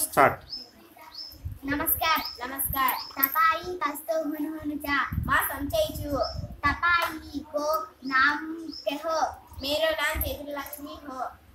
Start. नमस्कार नमस्कार तपाई कस्तो हुनुहुन्छ म सन्चै छु तपाईको नाम के हो मेरो नाम चेतुलक्ष्मी हो